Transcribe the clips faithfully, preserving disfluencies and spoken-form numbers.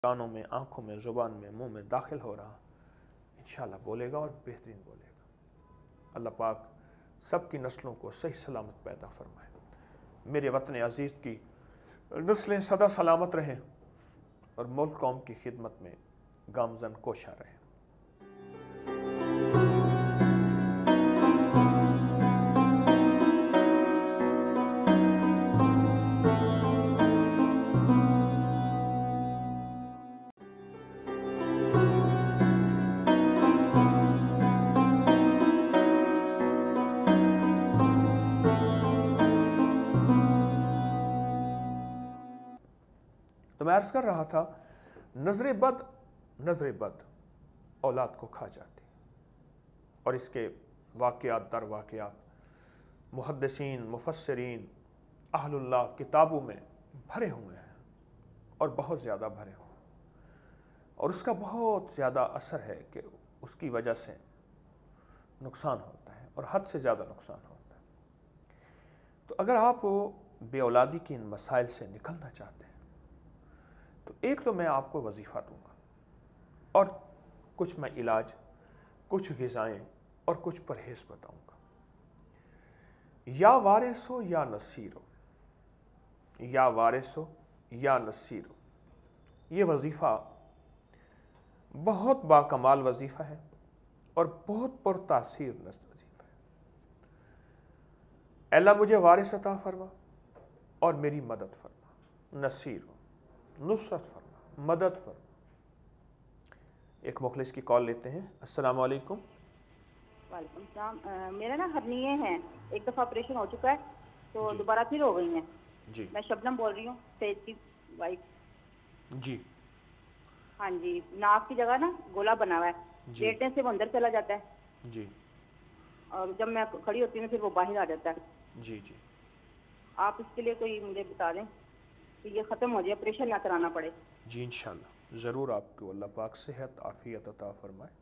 کانوں میں، آنکھوں میں، زبان میں، منہ میں داخل ہو رہا، انشاءاللہ بولے گا اور بہترین بولے گا۔ اللہ پاک سب کی نسلوں کو صحیح سلامت پیدا فرمائے۔ میرے وطن عزیز کی نسلیں سدا سلامت رہیں اور ملک قوم کی خدمت میں گامزن کوشاں رہیں۔ تو میں عرض کر رہا تھا، نظر بد نظر بد اولاد کو کھا جاتی، اور اس کے واقعات در واقعات محدثین، مفسرین، اہل اللہ کتابوں میں بھرے ہوئے ہیں اور بہت زیادہ بھرے ہوئے ہیں، اور اس کا بہت زیادہ اثر ہے کہ اس کی وجہ سے نقصان ہوتا ہے اور حد سے زیادہ نقصان ہوتا ہے۔ تو اگر آپ بے اولادی کے ان مسائل سے نکلنا چاہتے ہیں تو ایک تو میں آپ کو وظیفہ دوں گا، اور کچھ میں علاج، کچھ غذائیں اور کچھ پرہیز بتاؤں گا۔ یا وارث ہو یا نصیر ہو، یا وارث ہو یا نصیر ہو، یہ وظیفہ بہت باکمال وظیفہ ہے اور بہت پر تاثیر وظیفہ ہے۔ اے اللہ مجھے وارث عطا فرما اور میری مدد فرما، نصیر ہو، نصرت فرما، مدد فرما۔ ایک مخلص کی کال لیتے ہیں۔ السلام علیکم۔ وعلیکم السلام۔ میرا نا ہرنیے ہیں، ایک دفعہ آپریشن ہو چکا ہے تو دوبارہ پھر ہو گئی ہیں۔ جی میں شبنم بول رہی ہوں، سید کی وائف۔ جی ہاں جی، ناک کی جگہ نا گولا بنا ہوا ہے، لیٹنے سے وہ اندر چلا جاتا ہے، جی اور جب میں کھڑی ہوتی ہوں پھر وہ باہر آ جاتا ہے۔ جی جی آپ اس کے لیے کوئی مجھے بتا دیں کہ یہ ختم ہو جائے، آپریشن نہ کرانا پڑے۔ جی انشاءاللہ ضرور آپ کو اللہ پاک صحت عافیت عطا فرمائے۔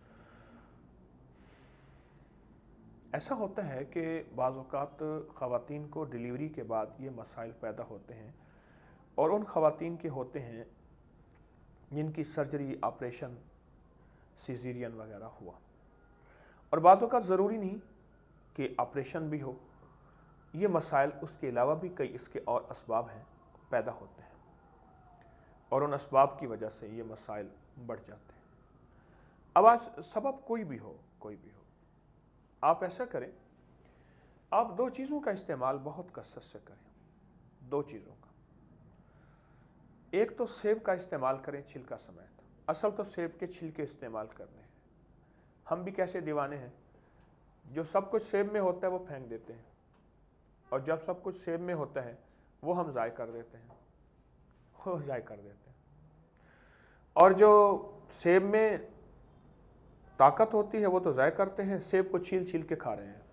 ایسا ہوتا ہے کہ بعض اوقات خواتین کو ڈیلیوری کے بعد یہ مسائل پیدا ہوتے ہیں، اور ان خواتین کے ہوتے ہیں جن کی سرجری، آپریشن، سیزیرین وغیرہ ہوا، اور بعض اوقات ضروری نہیں کہ آپریشن بھی ہو، یہ مسائل اس کے علاوہ بھی کئی اس کے اور اسباب ہیں پیدا ہوتے ہیں، اور ان اسباب کی وجہ سے یہ مسائل بڑھ جاتے ہیں۔ اب آج سبب کوئی بھی ہو، کوئی بھی ہو، آپ ایسا کریں، آپ دو چیزوں کا استعمال بہت کثرت سے کریں، دو چیزوں کا۔ ایک تو سیب کا استعمال کریں چھلکا سمیت۔ اصل تو سیب کے چھلکے استعمال کرنے ہیں۔ ہم بھی کیسے دیوانے ہیں، جو سب کچھ سیب میں ہوتا ہے وہ پھینک دیتے ہیں، اور جب سب کچھ سیب میں ہوتا ہے وہ ہم ضائع کر دیتے ہیں، وہ ضائع کر دیتے ہیں۔ اور جو سیب میں طاقت ہوتی ہے وہ تو ضائع کرتے ہیں، سیب کو چھیل چھیل کے کھا رہے ہیں۔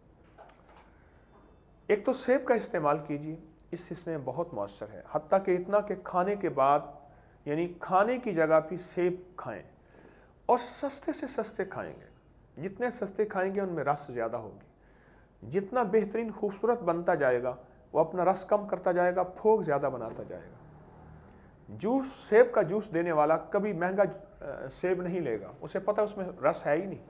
ایک تو سیب کا استعمال کیجیے، اس اس میں بہت مؤثر ہے، حتیٰ کہ اتنا کہ کھانے کے بعد، یعنی کھانے کی جگہ بھی سیب کھائیں، اور سستے سے سستے کھائیں گے۔ جتنے سستے کھائیں گے ان میں رس زیادہ ہوگی، جتنا بہترین خوبصورت بنتا جائے گا وہ اپنا رس کم کرتا جائے گا، پھوک زیادہ بناتا جائے گا۔ جوس، سیب کا جوس دینے والا کبھی مہنگا سیب نہیں لے گا، اسے پتہ اس میں رس ہے ہی نہیں۔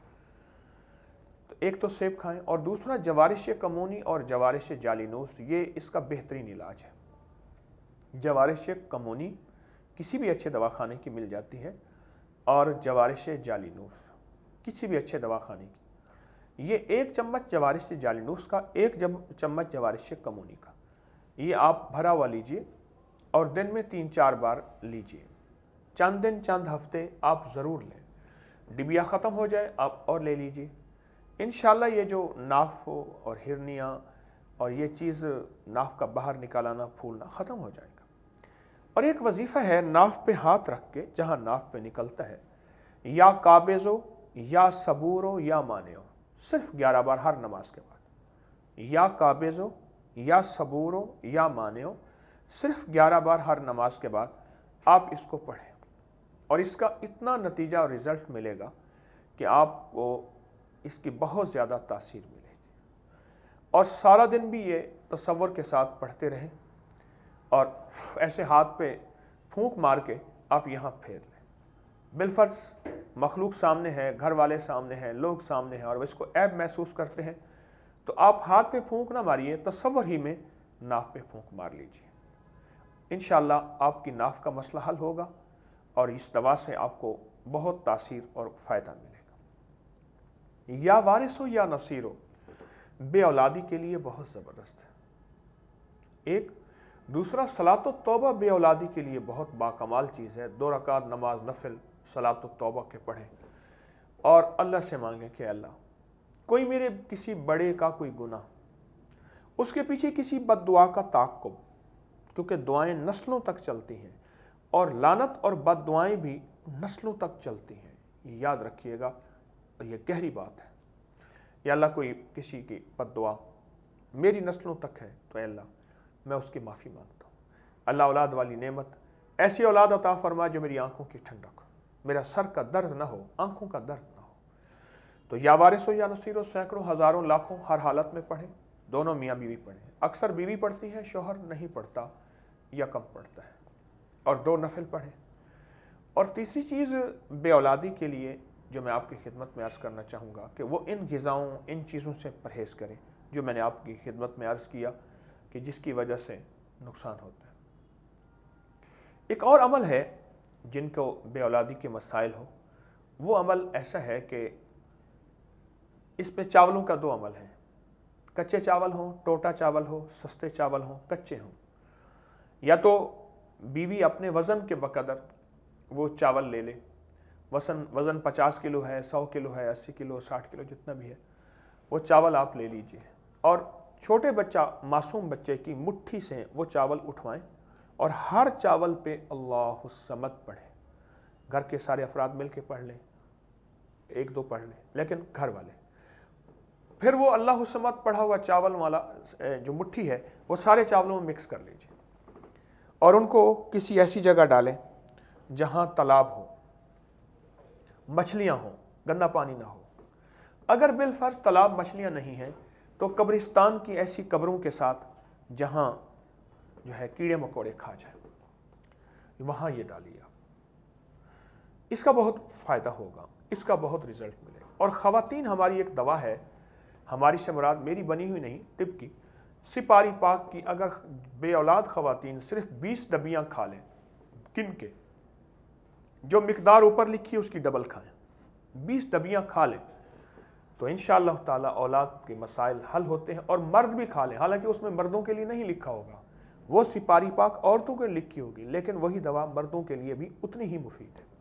تو ایک تو سیب کھائیں، اور دوسرا جوارش کمونی اور جوارش جالینوس، یہ اس کا بہترین علاج ہے۔ جوارش کمونی کسی بھی اچھے دواخانے کی مل جاتی ہے، اور جوارش جالینوس کسی بھی اچھے دواخانے کی۔ یہ ایک چمچ جوارش جالینوس کا، ایک چمچ جوارش کمونی کا، یہ آپ بھرا ہوا لیجئے اور دن میں تین چار بار لیجئے۔ چند دن، چند ہفتے آپ ضرور لیں، ڈبیا ختم ہو جائے آپ اور لے لیجئے۔ انشاءاللہ یہ جو ناف اور ہرنیاں اور یہ چیز ناف کا باہر نکالانا، پھولنا ختم ہو جائے گا۔ اور ایک وظیفہ ہے، ناف پہ ہاتھ رکھ کے جہاں ناف پہ نکلتا ہے، یا قابض ہو یا صبور ہو یا مانع ہو، صرف گیارہ بار ہر نماز کے بعد، یا قابض ہو یا صبور ہو یا مانع ہو، صرف گیارہ بار ہر نماز کے بعد آپ اس کو پڑھیں، اور اس کا اتنا نتیجہ اور رزلٹ ملے گا کہ آپ کو اس کی بہت زیادہ تاثیر ملے گی۔ اور سارا دن بھی یہ تصور کے ساتھ پڑھتے رہیں، اور ایسے ہاتھ پہ پھونک مار کے آپ یہاں پھیر لیں. بالفرض مخلوق سامنے ہے، گھر والے سامنے ہیں، لوگ سامنے ہیں اور وہ اس کو عیب محسوس کرتے ہیں، تو آپ ہاتھ پہ پھونک نہ ماریے، تصور ہی میں ناف پہ پھونک مار لیجیے. انشاءاللہ آپ کی ناف کا مسئلہ حل ہوگا اور اس دوا سے آپ کو بہت تاثیر اور فائدہ ملے گا. یا وارث ہو یا نصیر ہو، بے اولادی کے لیے بہت زبردست ہے. ایک دوسرا صلاۃ التوبہ بے اولادی کے لیے بہت باکمال چیز ہے. دو رکعت نماز نفل صلاۃ التوبہ کے پڑھیں اور اللہ سے مانگیں کہ اللہ کوئی میرے کسی بڑے کا کوئی گناہ، اس کے پیچھے کسی بد دعا کا تعاقب، کیونکہ دعائیں نسلوں تک چلتی ہیں اور لعنت اور بد دعائیں بھی نسلوں تک چلتی ہیں. یہ یاد رکھیے گا اور یہ گہری بات ہے. یا اللہ کوئی کسی کی بد دعا میری نسلوں تک ہے تو اے اللہ میں اس کی معافی مانگتا ہوں. اللہ اولاد والی نعمت، ایسی اولاد عطا فرما جو میری آنکھوں کی ٹھنڈک ہو، میرا سر کا درد نہ ہو، آنکھوں کا درد نہ ہو. تو یا وارث ہو یا نصیر ہو سینکڑوں ہزاروں لاکھوں ہر حالت میں پڑھیں. دونوں میاں بیوی پڑھیں. اکثر بیوی پڑھتی ہے، شوہر نہیں پڑھتا یا کم پڑھتا ہے. اور دو نفل پڑھیں. اور تیسری چیز بے اولادی کے لیے جو میں آپ کی خدمت میں عرض کرنا چاہوں گا کہ وہ ان غذاؤں، ان چیزوں سے پرہیز کریں جو میں نے آپ کی خدمت میں عرض کیا کہ جس کی وجہ سے نقصان ہوتا ہے. ایک اور عمل ہے جن کو بے اولادی کے مسائل ہو، وہ عمل ایسا ہے کہ اس میں چاولوں کا دو عمل ہیں. کچے چاول ہوں، ٹوٹا چاول ہو، سستے چاول ہوں، کچے ہوں. یا تو بیوی اپنے وزن کے بقدر وہ چاول لے لے. وزن وزن پچاس کلو ہے، سو کلو ہے، اسی کلو، ساٹھ کلو، جتنا بھی ہے وہ چاول آپ لے لیجئے اور چھوٹے بچہ، معصوم بچے کی مٹھی سے وہ چاول اٹھوائیں اور ہر چاول پہ اللہ الصمد پڑھیں. گھر کے سارے افراد مل کے پڑھ لیں، ایک دو پڑھ لیں، لیکن گھر والے. پھر وہ اللہ الصمد پڑھا ہوا چاول والا جو مٹھی ہے وہ سارے چاولوں میں مکس کر لیجئے اور ان کو کسی ایسی جگہ ڈالیں جہاں تالاب ہو، مچھلیاں ہوں، گندا پانی نہ ہو. اگر بالفرض تالاب مچھلیاں نہیں ہیں تو قبرستان کی ایسی قبروں کے ساتھ جہاں جو ہے کیڑے مکوڑے کھا جائیں، وہاں یہ ڈالیے. اس کا بہت فائدہ ہوگا، اس کا بہت رزلٹ ملے. اور خواتین ہماری ایک دوا ہے، ہماری سے مراد میری بنی ہوئی نہیں، طب کی. سپاری پاک کی اگر بے اولاد خواتین صرف بیس ڈبیاں کھا لیں، کن کے جو مقدار اوپر لکھی اس کی ڈبل کھائیں، بیس ڈبیاں کھا لیں تو انشاءاللہ تعالی اولاد کے مسائل حل ہوتے ہیں. اور مرد بھی کھا لیں، حالانکہ اس میں مردوں کے لیے نہیں لکھا ہوگا، وہ سپاری پاک عورتوں کے لکھی ہوگی، لیکن وہی دوا مردوں کے لیے بھی اتنی ہی مفید ہے.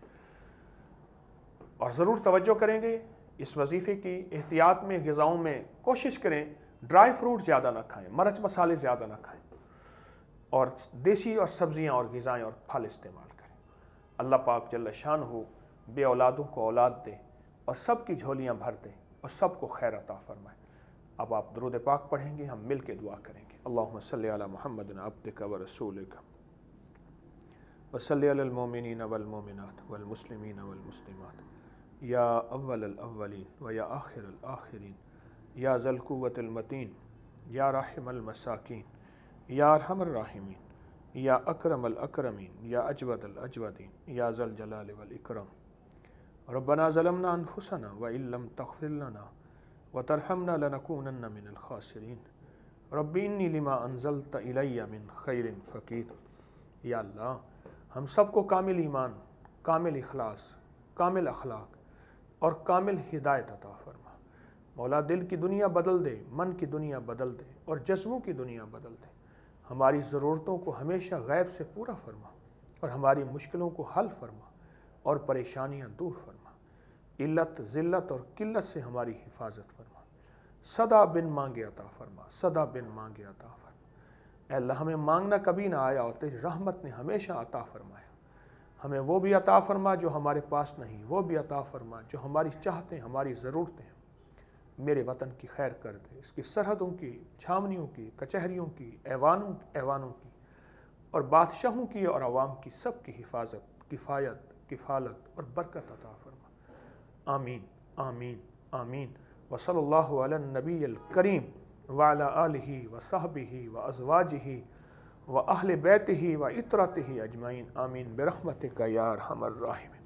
اور ضرور توجہ کریں گے اس وظیفے کی. احتیاط میں غذاؤں میں کوشش کریں ڈرائی فروٹ زیادہ نہ کھائیں، مرچ مسالے زیادہ نہ کھائیں اور دیسی اور سبزیاں اور غذائیں اور پھل استعمال کریں. اللہ پاک جل شانہ بے اولادوں کو اولاد دے اور سب کی جھولیاں بھر دے اور سب کو خیر عطا فرمائے. اب آپ درود پاک پڑھیں گے، ہم مل کے دعا کریں گے. اللہم صلی علی محمد عبدک و رسولک وصلی علی المومنین والمومنات والمسلمین والمسلمات یا اول الاولین و یا آخر الآخرین یا ذی القوۃ المتین یا راحم المساکین یا ارحم الراحمین یا اکرم الاکرمین یا اجود الاجودین یا ذی الجلال والاکرام. ربنا ظلمنا انفسنا وان لم تغفر لنا وترحمنا لنکونن من الخاسرین. رب انی لما انزلت الی من خیر فقیر. یا اللہ ہم سب کو کامل ایمان، کامل اخلاص، کامل اخلاق اور کامل ہدایت عطا فرما. مولا دل کی دنیا بدل دے، من کی دنیا بدل دے اور جذبوں کی دنیا بدل دے. ہماری ضرورتوں کو ہمیشہ غیب سے پورا فرما اور ہماری مشکلوں کو حل فرما اور پریشانیاں دور فرما. علت، ذلت اور قلت سے ہماری حفاظت فرما. صدا بن مانگے عطا فرما، صدا بن مانگے عطا فرما. اے اللہ ہمیں مانگنا کبھی نہ آیا اور تیری رحمت نے ہمیشہ عطا فرمایا. ہمیں وہ بھی عطا فرما جو ہمارے پاس نہیں، وہ بھی عطا فرما جو ہماری چاہتے ہیں، ہماری ضرورتیں ہیں. میرے وطن کی خیر کر دے، اس کی سرحدوں کی، چھاونیوں کی، کچہریوں کی، ایوانوں ایوانوں کی اور بادشاہوں کی اور عوام کی سب کی حفاظت، کفایت، کفالت اور برکت عطا فرما. آمین آمین آمین. وصلی اللہ علی النبی الکریم وعلی آلہ وصحبہ وازواجہ و اہل بیتہ و اطرتہ اجمعین آمین برحمتک یا ارحم الراحمین.